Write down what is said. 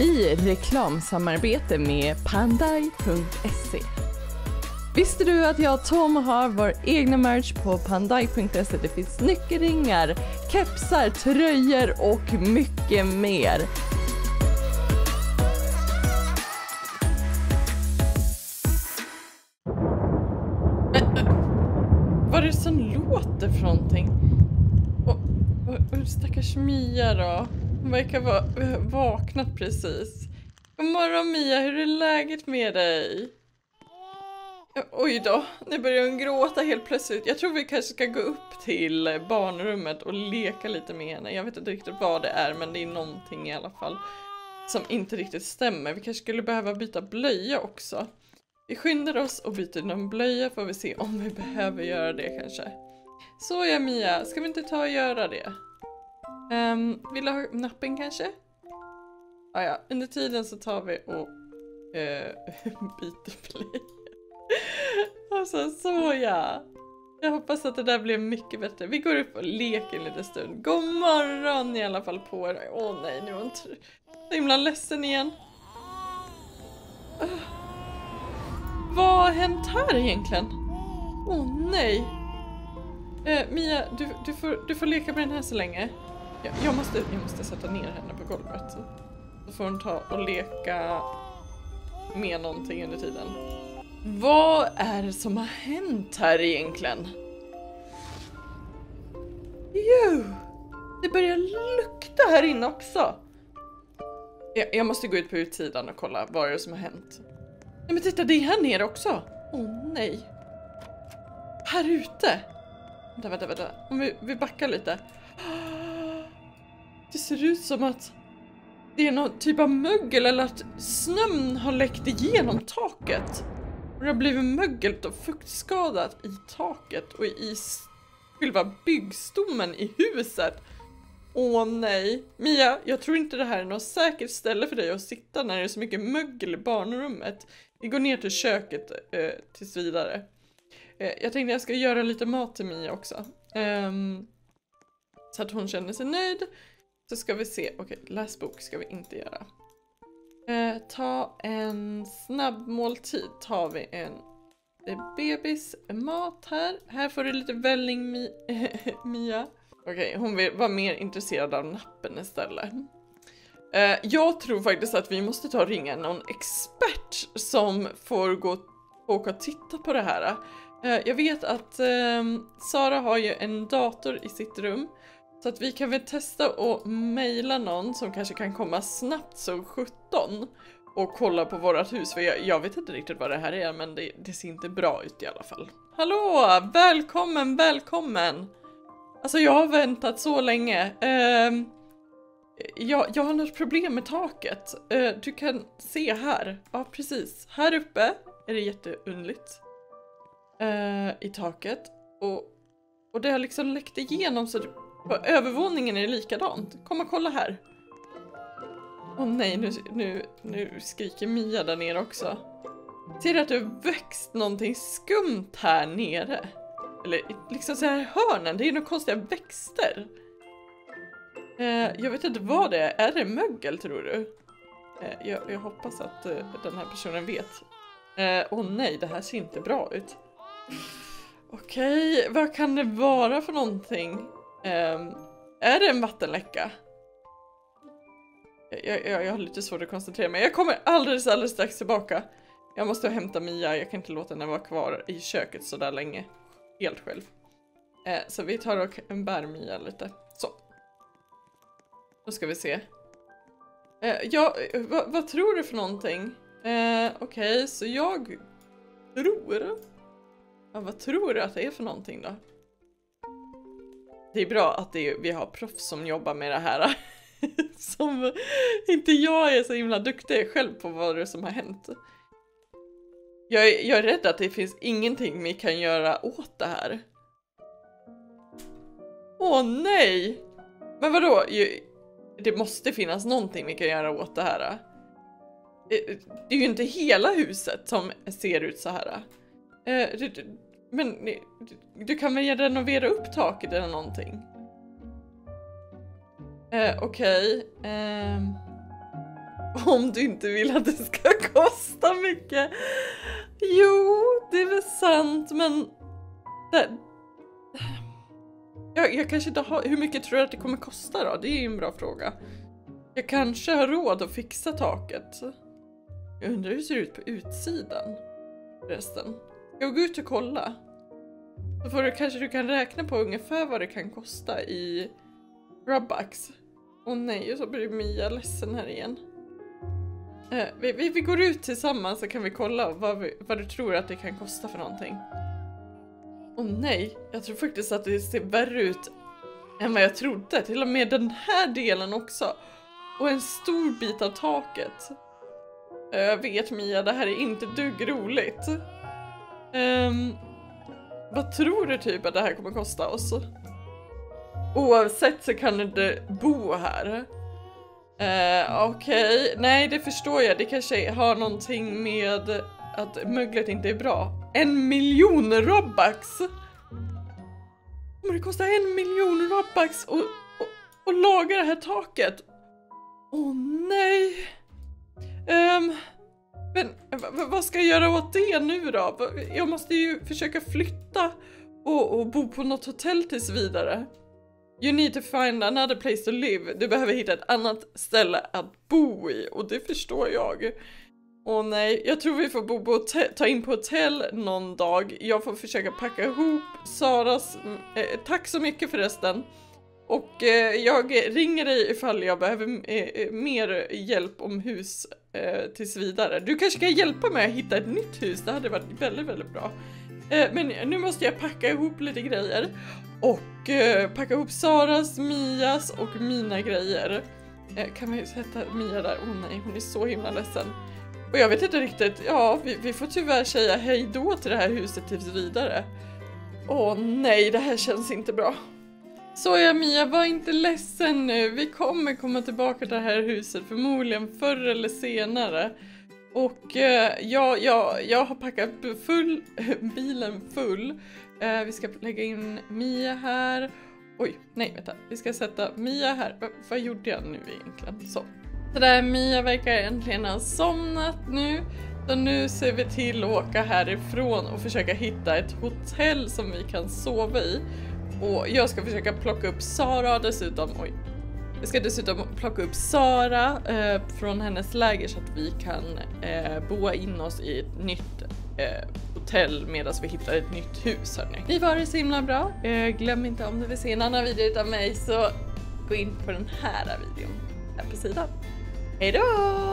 i reklamsamarbete med Pandai.se. Visste du att jag och Tom har vår egna merch på Pandai.se? Det finns nyckelringar, kepsar, tröjor och mycket mer. Vad är det som låter för någonting? Och stackars Mia då? Hon verkar vara vaknat precis. God morgon Mia, hur är läget med dig? Oj då, nu börjar hon gråta helt plötsligt. Jag tror vi kanske ska gå upp till barnrummet och leka lite med henne. Jag vet inte riktigt vad det är, men det är någonting i alla fall som inte riktigt stämmer. Vi kanske skulle behöva byta blöja också. Vi skyndar oss och byter någon blöja, får vi se om vi behöver göra det kanske. Så ja Mia, ska vi inte ta och göra det? Vill du ha nappen kanske? Ja, under tiden så tar vi och byter blöja. Alltså så ja. Jag hoppas att det där blir mycket bättre. Vi går upp och leker en liten stund. God morgon i alla fall på er. Åh nej, nu är hon så himla ledsen igen. Vad har hänt här egentligen? Åh nej. Mia, du får leka med den här så länge. Jag måste sätta ner henne på golvet. Så får hon ta och leka med någonting under tiden. Vad är det som har hänt här egentligen? Jo, det börjar lukta här inne också. Jag måste gå ut på utsidan och kolla vad det är som har hänt. Nej men titta, det är här nere också. Åh nej. Här ute. Vänta. Om vi backar lite. Det ser ut som att det är någon typ av mögel eller att snön har läckt igenom taket. Och det har blivit mögelt och fuktskadat i taket och i själva byggstommen i huset. Åh nej. Mia, jag tror inte det här är något säkert ställe för dig att sitta när det är så mycket mögel i barnrummet. Vi går ner till köket tills vidare. Jag tänkte jag ska göra lite mat till Mia också. Så att hon känner sig nöjd. Så ska vi se. Okej, läsbok ska vi inte göra. Ta en snabb måltid. Tar vi en bebis mat här. Här får du lite välling Mia. Okej, hon vill vara mer intresserad av nappen istället. Jag tror faktiskt att vi måste ta och ringa någon expert som får gå och åka och titta på det här. Jag vet att Sara har ju en dator i sitt rum. Så att vi kan väl testa och mejla någon som kanske kan komma snabbt som 17 och kolla på vårat hus. För jag vet inte riktigt vad det här är, men det ser inte bra ut i alla fall. Hallå, välkommen! Alltså jag har väntat så länge. Jag har något problem med taket. Du kan se här. Ja, precis. Här uppe är det jätteundligt. I taket. Och det har liksom läckt igenom så på övervåningen är det likadant. Kom och kolla här. Åh nej, nu skriker Mia där nere också. Ser du att det har växt någonting skumt här nere? Eller liksom så här hörnen, det är några konstiga växter. Jag vet inte vad det är. Är det mögel tror du? Jag hoppas att den här personen vet. Åh nej, det här ser inte bra ut. Okej, vad kan det vara för någonting? Är det en vattenläcka? Jag har lite svårt att koncentrera mig. Jag kommer alldeles strax tillbaka. Jag måste hämta Mia. Jag kan inte låta henne vara kvar i köket så där länge. Helt själv. Så vi tar och bär Mia lite. Så. Då ska vi se. Vad tror du för någonting? Okej, så jag tror... Ja, vad tror du att det är för någonting då? Det är bra att vi har proffs som jobbar med det här. Som inte jag är så himla duktig själv på vad det är som har hänt. Jag är rädd att det finns ingenting vi kan göra åt det här. Åh nej! Men vadå? Det måste finnas någonting vi kan göra åt det här. Det är ju inte hela huset som ser ut så här. Men du kan väl renovera upp taket eller någonting? Okej. Om du inte vill att det ska kosta mycket. Jo, det är väl sant, men... Jag kanske inte har... Hur mycket tror du att det kommer kosta då? Det är ju en bra fråga. Jag kanske har råd att fixa taket. Jag undrar hur det ser ut på utsidan. Förresten. Jag går ut och kolla. Så får kanske du kan räkna på ungefär vad det kan kosta i Robux. Åh nej, och så blir Mia ledsen här igen. Vi går ut tillsammans så kan vi kolla vad du tror att det kan kosta för någonting. Åh nej, jag tror faktiskt att det ser värre ut än vad jag trodde. Till och med den här delen också. Och en stor bit av taket. Jag vet Mia, det här är inte dugg roligt. Vad tror du typ att det här kommer kosta oss? Oavsett så kan du inte bo här. Okej. Nej, det förstår jag. Det kanske har någonting med att möglet inte är bra. 1 miljon Robux! Men det kostar 1 miljon Robux och laga det här taket. Åh nej. Men vad ska jag göra åt det nu då? Jag måste ju försöka flytta och bo på något hotell tills vidare. You need to find another place to live. Du behöver hitta ett annat ställe att bo i. Och det förstår jag. Åh nej, jag tror vi får ta in på hotell någon dag. Jag får försöka packa ihop Saras... tack så mycket förresten. Och jag ringer dig ifall jag behöver mer hjälp om hus tills vidare. Du kanske kan hjälpa mig att hitta ett nytt hus. Det hade varit väldigt, väldigt bra. Men nu måste jag packa ihop lite grejer. Och packa ihop Saras, Mias och mina grejer. Kan vi sätta Mia där? Åh nej, hon är så himla ledsen. Och jag vet inte riktigt. Ja, vi får tyvärr säga hej då till det här huset tills vidare. Åh nej, det här känns inte bra. Så ja Mia, var inte ledsen nu. Vi kommer komma tillbaka till det här huset förmodligen förr eller senare. Och jag har packat bilen full. Vi ska lägga in Mia här. Oj, nej vänta. Vi ska sätta Mia här. Vad gjorde jag nu egentligen? Så där, Mia verkar äntligen ha somnat nu. Så nu ser vi till att åka härifrån och försöka hitta ett hotell som vi kan sova i. Och jag ska försöka plocka upp Sara dessutom. Oj. Jag ska dessutom plocka upp Sara från hennes läger så att vi kan boa in oss i ett nytt hotell medan vi hittar ett nytt hus hörni. Ni var det så himla bra. Glöm inte om du vill se en annan video utav mig så gå in på den här videon här på sidan. Hej då!